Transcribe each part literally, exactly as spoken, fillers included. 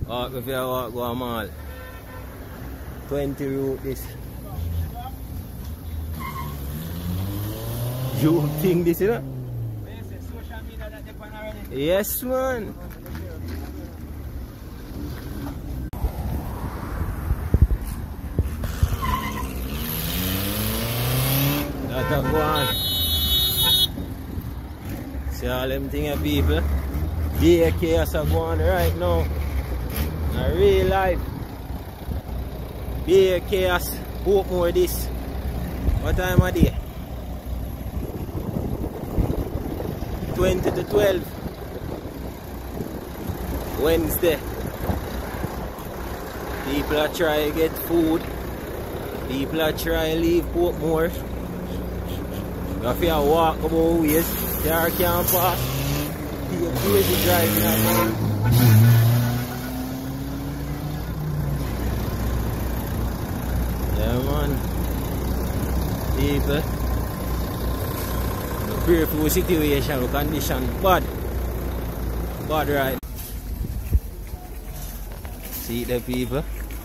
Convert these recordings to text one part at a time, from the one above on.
Walk if you walk go a mall. twenty route this. You think this, you know? Yes, man. That's a one. See all them things, people. B A K as a one right now. In real life. B A K as hope more this. What time of day? twenty to twelve. Wednesday. People are trying to get food. People are trying to leave Portmore. You have to walk about ways. Car can't pass. You're crazy driving around. Yeah, man. People. Fearful situation, condition bad. Bad, right? See the people.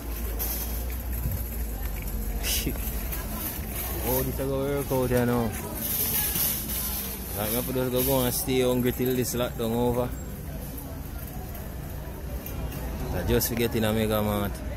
Oh, this is going to work out here now. I'm going to just go and stay hungry till this lockdown over. I just forgetting a Mega Mart.